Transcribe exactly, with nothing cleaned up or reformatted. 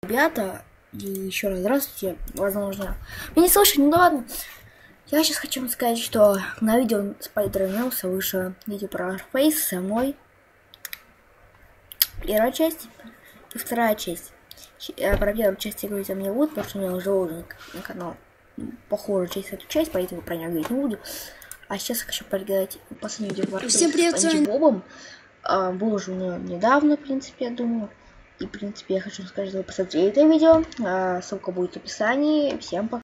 ребята, и еще раз здравствуйте, возможно, меня не слышно, ну ладно. Я сейчас хочу вам сказать, что на видео Spider-Man вышло видео про Warface со мной. Первая часть и вторая часть. Про первую часть я говорить мне буду, потому что у меня уже уже на канал похожая часть эту часть, поэтому про нее говорить не буду. А сейчас я хочу поиграть последнее видео Warface Всем привет, с Спанч Бобом. А, было уже у меня недавно, в принципе, я думаю. И, в принципе, я хочу сказать, что вы посмотрели это видео. А, ссылка будет в описании. Всем пока.